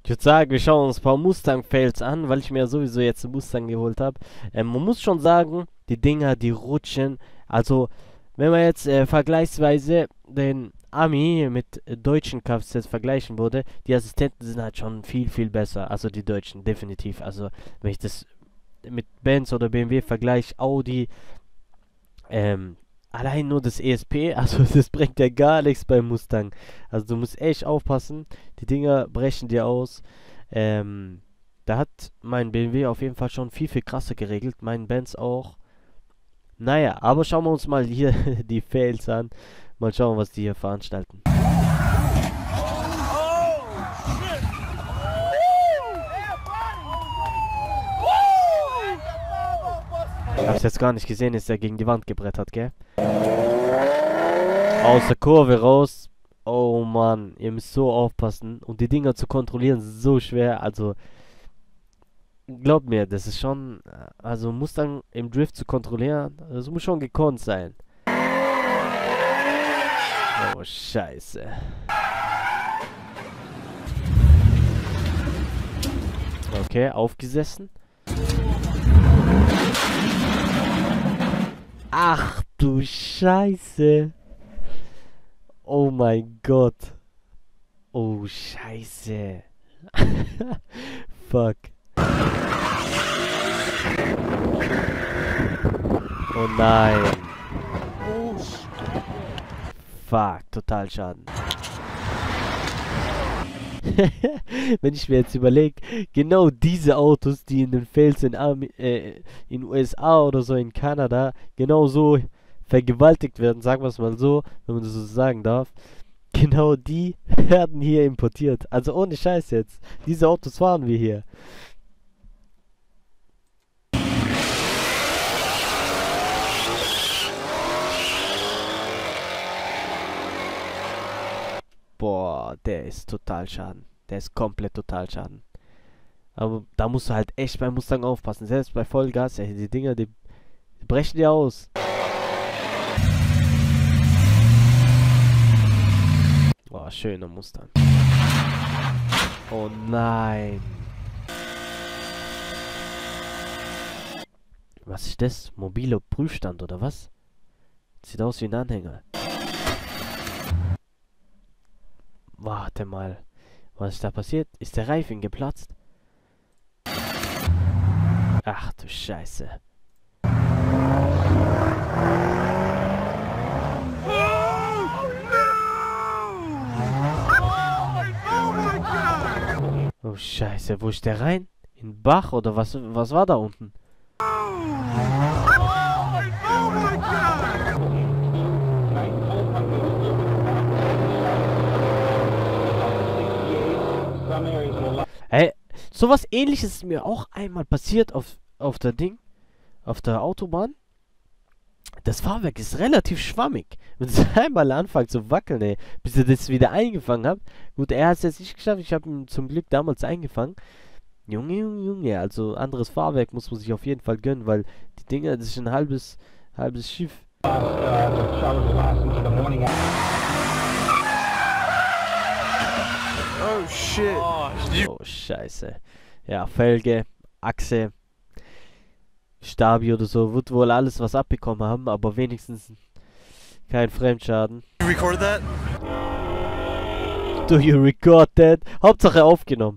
Ich würde sagen, wir schauen uns ein paar Mustang-Fails an, weil ich mir ja sowieso jetzt einen Mustang geholt habe. Man muss schon sagen, die Dinger, die rutschen. Also, wenn man jetzt vergleichsweise den Ami mit deutschen Kfz vergleichen würde, die Assistenten sind halt schon viel, viel besser. Also die deutschen, definitiv. Also, wenn ich das mit Benz oder BMW vergleiche, Audi, allein nur das ESP, also das bringt ja gar nichts beim Mustang. Also du musst echt aufpassen, die Dinger brechen dir aus. Da hat mein BMW auf jeden Fall schon viel, viel krasser geregelt, mein Benz auch. Naja, aber schauen wir uns mal hier die Fails an. Mal schauen, was die hier veranstalten. Hab's jetzt gar nicht gesehen, ist er gegen die Wand gebrettert, gell? Aus der Kurve raus. Oh Mann, ihr müsst so aufpassen. Und die Dinger zu kontrollieren ist so schwer. Also, glaubt mir, das ist schon... Also, Mustang im Drift zu kontrollieren, das muss schon gekonnt sein. Oh, scheiße. Okay, aufgesessen. Ach du Scheiße. Oh mein Gott. Oh Scheiße. Fuck. Oh nein. Fuck, Totalschaden. Wenn ich mir jetzt überlege, genau diese Autos, die in den Fails in USA oder so in Kanada genau so vergewaltigt werden, sagen wir es mal so, wenn man das so sagen darf, genau die werden hier importiert. Also ohne Scheiß jetzt. Diese Autos fahren wir hier. Boah, der ist Totalschaden. Der ist komplett Totalschaden. Aber da musst du halt echt beim Mustang aufpassen. Selbst bei Vollgas, ey, die Dinger, die brechen dir aus. Boah, schöner Mustang. Oh nein. Was ist das? Mobiler Prüfstand oder was? Sieht aus wie ein Anhänger. Warte mal. Was ist da passiert? Ist der Reifen geplatzt? Ach du Scheiße. Oh Scheiße, wo ist der rein? In den Bach oder was war da unten? Hey, sowas Ähnliches ist mir auch einmal passiert auf der Autobahn. Das Fahrwerk ist relativ schwammig. Wenn es einmal anfängt zu wackeln, ey, bis ihr das wieder eingefangen habt. Gut, er hat es jetzt nicht geschafft. Ich habe ihn zum Glück damals eingefangen. Junge, Junge, Junge. Also anderes Fahrwerk muss man sich auf jeden Fall gönnen, weil die Dinger, das ist ein halbes Schiff. Oh shit. Oh, Scheiße. Ja, Felge, Achse, Stabi oder so, wird wohl alles was abbekommen haben, aber wenigstens kein Fremdschaden. You record that? Do you record that? Hauptsache aufgenommen.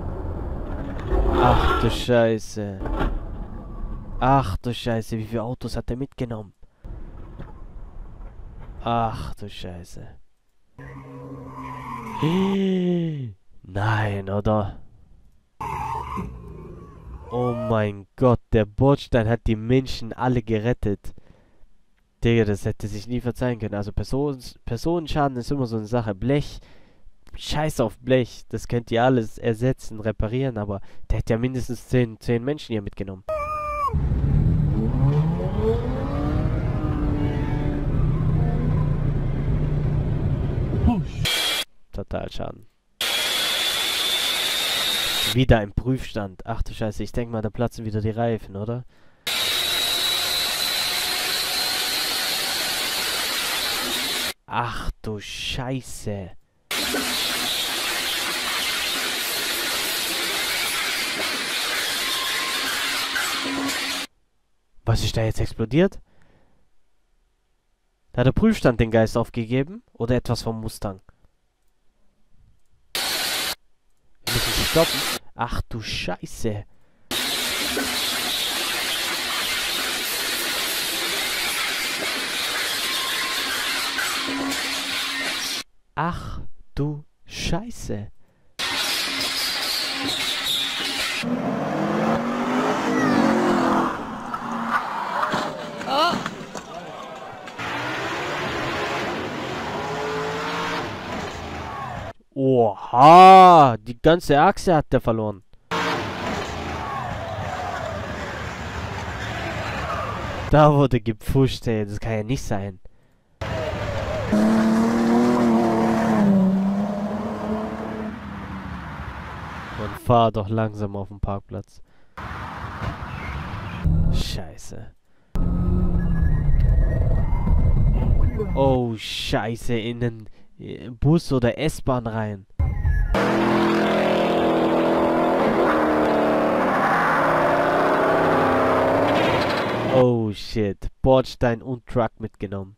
Ach du Scheiße. Ach du Scheiße, wie viele Autos hat er mitgenommen? Ach du Scheiße. Nein, oder? Oh mein Gott, der Bordstein hat die Menschen alle gerettet. Digga, das hätte sich nie verzeihen können. Also Personenschaden ist immer so eine Sache. Blech, scheiß auf Blech. Das könnt ihr alles ersetzen, reparieren, aber der hätte ja mindestens 10 Menschen hier mitgenommen. Totalschaden. Wieder im Prüfstand. Ach du Scheiße, ich denke mal, da platzen wieder die Reifen, oder? Ach du Scheiße. Was ist da jetzt explodiert? Hat der Prüfstand den Geist aufgegeben? Oder etwas vom Mustang? Wir müssen sie stoppen. Ach du Scheiße. Ach du Scheiße. Oha, die ganze Achse hat der verloren. Da wurde gepfuscht, ey. Das kann ja nicht sein. Und fahr doch langsam auf den Parkplatz. Scheiße. Oh, Scheiße, in den Bus oder S-Bahn rein. Oh, shit. Bordstein und Truck mitgenommen.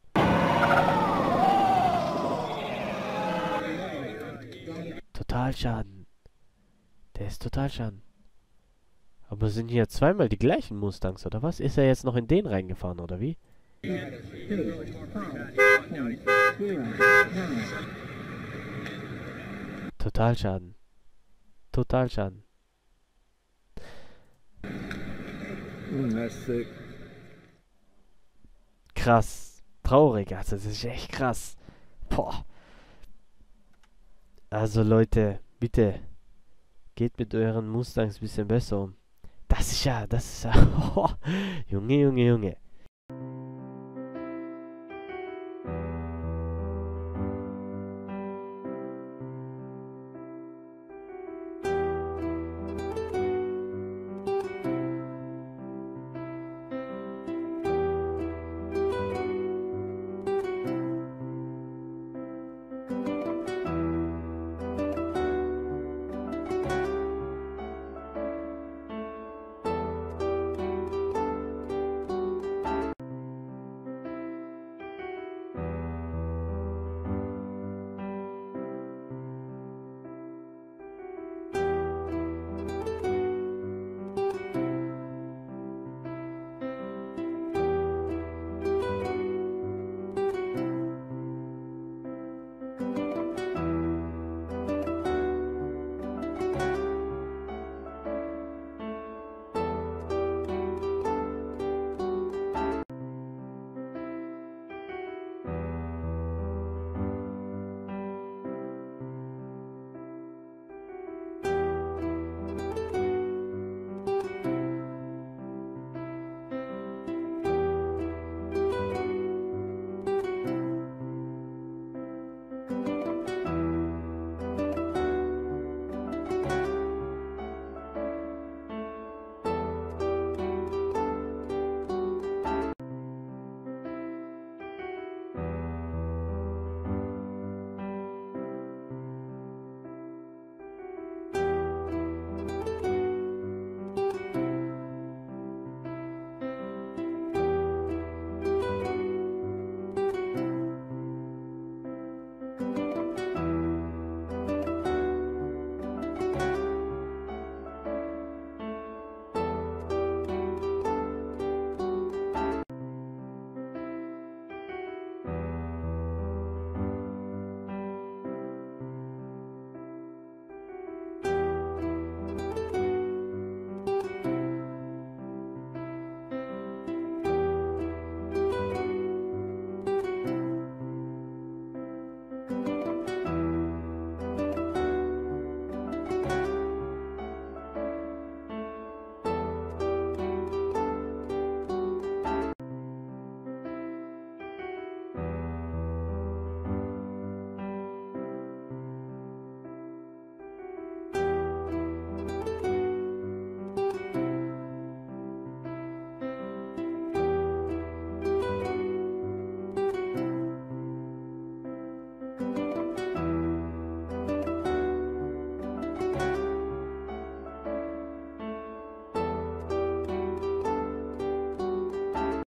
Totalschaden. Der ist Totalschaden. Aber sind hier zweimal die gleichen Mustangs, oder was? Ist er jetzt noch in den reingefahren, oder wie? Totalschaden. Totalschaden. Krass. Traurig, also das ist echt krass. Boah. Also Leute, bitte. Geht mit euren Mustangs ein bisschen besser um. Das ist ja, Junge, Junge, Junge.